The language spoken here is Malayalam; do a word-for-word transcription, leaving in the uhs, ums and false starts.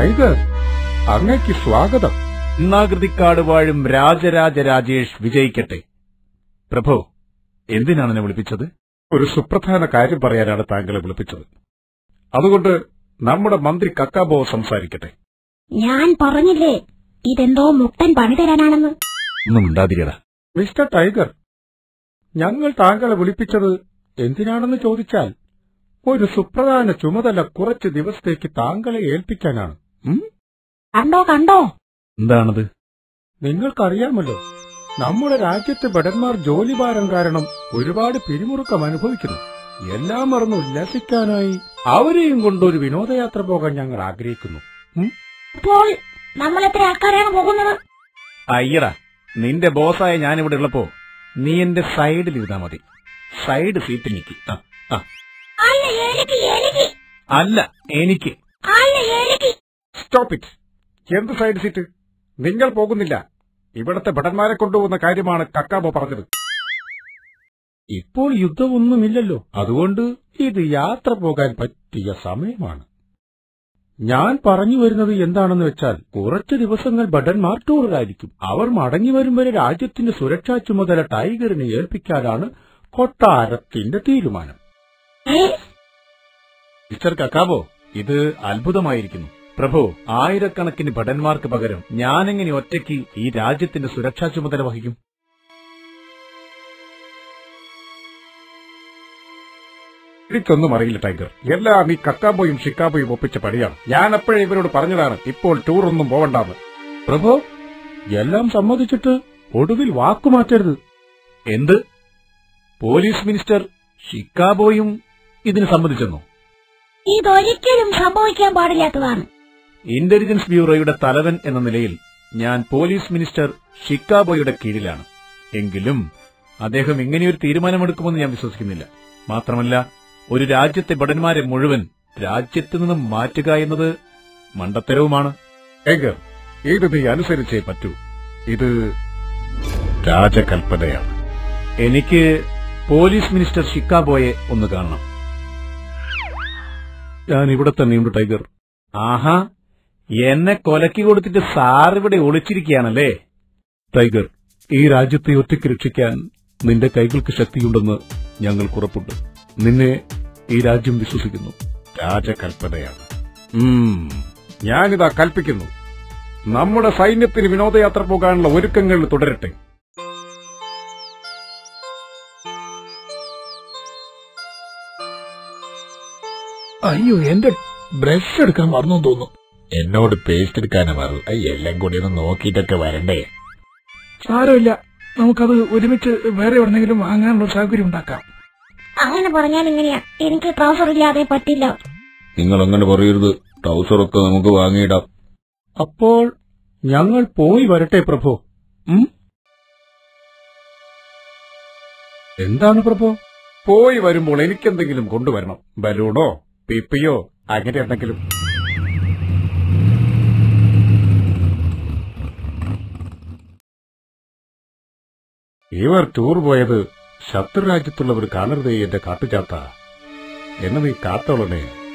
ടൈഗർ, അങ്ങയ്ക്ക് സ്വാഗതം. ഇന്നാകൃതിക്കാട് വാഴും രാജരാജ രാജേഷ് വിജയിക്കട്ടെ. പ്രഭു, എന്തിനാണ് എന്നെ വിളിപ്പിച്ചത്? ഒരു സുപ്രധാന കാര്യം പറയാനാണ് താങ്കളെ വിളിപ്പിച്ചത്. അതുകൊണ്ട് നമ്മുടെ മന്ത്രി കക്കാബോ സംസാരിക്കട്ടെ. ഞാൻ പറഞ്ഞില്ലേ ഇതെന്തോ മുക്തൻ പണി തരാനാണെന്ന്. ഒന്നും ഉണ്ടാതിരിയടാ. മിസ്റ്റർ ടൈഗർ, ഞങ്ങൾ താങ്കളെ വിളിപ്പിച്ചത് എന്തിനാണെന്ന് ചോദിച്ചാൽ ഒരു സുപ്രധാന ചുമതല കുറച്ച് ദിവസത്തേക്ക് താങ്കളെ ഏൽപ്പിക്കാനാണ്. കണ്ടോ കണ്ടോ എന്താണത്? നിങ്ങൾക്കറിയാമല്ലോ, നമ്മുടെ രാജ്യത്തെ ഭടന്മാർ ജോലിഭാരം കാരണം ഒരുപാട് പിരിമുറുക്കം അനുഭവിക്കുന്നു. എല്ലാം മറന്ന് ഉല്ലാസിക്കാനായി അവരെയും കൊണ്ടൊരു വിനോദയാത്ര പോകാൻ ഞങ്ങൾ ആഗ്രഹിക്കുന്നു. അപ്പോൾ നമ്മൾ എത്ര ആൾക്കാരാണ് പോകുന്നത്? അയ്യടാ, നിന്റെ ബോസായ ഞാനിവിടെ ഉള്ളപ്പോ നീ എന്റെ സൈഡിൽ ഇരുന്നാ മതി. സൈഡ് സീറ്റ് എനിക്ക്. അല്ല, എനിക്ക്. Stop it. എന്ത് സൈഡ് സീറ്റ്? നിങ്ങൾ പോകുന്നില്ല. ഇവിടത്തെ ഭടന്മാരെ കൊണ്ടുപോകുന്ന കാര്യമാണ് കക്കാബോ പറഞ്ഞത്. ഇപ്പോൾ യുദ്ധമൊന്നുമില്ലല്ലോ, അതുകൊണ്ട് ഇത് യാത്ര പോകാൻ പറ്റിയ സമയമാണ്. ഞാൻ പറഞ്ഞു വരുന്നത് എന്താണെന്ന് വെച്ചാൽ, കുറച്ചു ദിവസങ്ങൾ ഭടന്മാർ ടൂറിലായിരിക്കും. അവർ മടങ്ങി വരും വരെ രാജ്യത്തിന്റെ സുരക്ഷാ ചുമതല ടൈഗറിനെ ഏൽപ്പിക്കാനാണ് കൊട്ടാരത്തിന്റെ തീരുമാനം. മിസ്റ്റർ കക്കാബോ, ഇത് അത്ഭുതമായിരിക്കുന്നു. പ്രഭു, ആയിരക്കണക്കിന് ഭടന്മാർക്ക് പകരം ഞാനെങ്ങനെ ഒറ്റയ്ക്ക് ഈ രാജ്യത്തിന്റെ സുരക്ഷാ ചുമതല വഹിക്കും? എനിക്കൊന്നും അറിയില്ല ടൈഗർ. എല്ലാം ഈ കക്കാബോയും ഷിക്കാബോയും ഒപ്പിച്ച പണിയാണ്. ഞാൻ അപ്പോഴേ ഇവരോട് പറഞ്ഞതാണ് ഇപ്പോൾ ടൂറൊന്നും പോവണ്ടാന്ന്. പ്രഭു, എല്ലാം സമ്മതിച്ചിട്ട് ഒടുവിൽ വാക്കുമാറ്റരുത്. എന്ത്? പോലീസ് മിനിസ്റ്റർ ഷിക്കാബോയും ഇതിന് സമ്മതിച്ചെന്നോ? ഇതൊരിക്കലും സംഭവിക്കാൻ പാടില്ലാത്തതാണ്. ഇന്റലിജൻസ് ബ്യൂറോയുടെ തലവൻ എന്ന നിലയിൽ ഞാൻ പോലീസ് മിനിസ്റ്റർ ഷിക്കാബോയുടെ കീഴിലാണ്. എങ്കിലും അദ്ദേഹം ഇങ്ങനെയൊരു തീരുമാനമെടുക്കുമെന്ന് ഞാൻ വിശ്വസിക്കുന്നില്ല. മാത്രമല്ല, ഒരു രാജ്യത്തെ ഭടന്മാരെ മുഴുവൻ രാജ്യത്ത് നിന്നും മാറ്റുക എന്നത് മണ്ടത്തരവുമാണ്. ടൈഗർ, ഇത് നീ അനുസരിച്ചേ പറ്റൂ. ഇത് രാജകൽപ്പനയാണ്. എനിക്ക് പോലീസ് മിനിസ്റ്റർ ഷിക്കാബോയെ ഒന്ന് കാണണം. ഞാൻ ഇവിടെ തന്നെയുണ്ട് ടൈഗർ. ആഹാ, എന്നെ കൊലക്കി കൊടുത്തിട്ട് സാർ ഇവിടെ ഒളിച്ചിരിക്കുകയാണല്ലേ? ടൈഗർ, ഈ രാജ്യത്തെ ഒറ്റയ്ക്ക് രക്ഷിക്കാൻ നിന്റെ കൈകൾക്ക് ശക്തിയുണ്ടെന്ന് ഞങ്ങൾക്ക് ഉറപ്പുണ്ട്. നിന്നെ ഈ രാജ്യം വിശ്വസിക്കുന്നു. രാജകൽപ്പനയാണ്. ഞാനിതാ കൽപ്പിക്കുന്നു, നമ്മുടെ സൈന്യത്തിന് വിനോദയാത്ര പോകാനുള്ള ഒരുക്കങ്ങൾ തുടരട്ടെ. അയ്യോ, എന്റെ ബ്രഷ് എടുക്കാൻ മറന്നു തോന്നുന്നു. എന്നോട് പേസ്റ്റ് എടുക്കാനാ മറന്നു. എല്ലാം കൂടി ഒന്ന് നോക്കിയിട്ടൊക്കെ വരണ്ടേ? സാരമില്ല, നമുക്കത് ഒരുമിച്ച് വേറെ എവിടെന്നെങ്കിലും വാങ്ങാനുള്ള സൗകര്യം ഉണ്ടാക്കാം. അങ്ങനെ പറഞ്ഞാൽ എങ്ങനെയാ? എനിക്ക് ട്രൗസർ ഇല്ലാതെ പറ്റില്ല. നിങ്ങൾ അങ്ങനെ പറയരുത്. ട്രൗസറൊക്കെ നമുക്ക് വാങ്ങിയിടാം. അപ്പോൾ ഞങ്ങൾ പോയി വരട്ടെ പ്രഭു. എന്താണ് പ്രഭു? പോയി വരുമ്പോൾ എനിക്കെന്തെങ്കിലും കൊണ്ടുവരണം. ബലൂണോ പിപ്പിയോ അങ്ങനെ എന്തെങ്കിലും. ഇവർ ടൂർ പോയത് ശത്രുരാജ്യത്തുള്ളവർ കാണരുതേ എന്റെ കാട്ടുചാത്ത. എന്നെ നീ കാത്തോളണേ.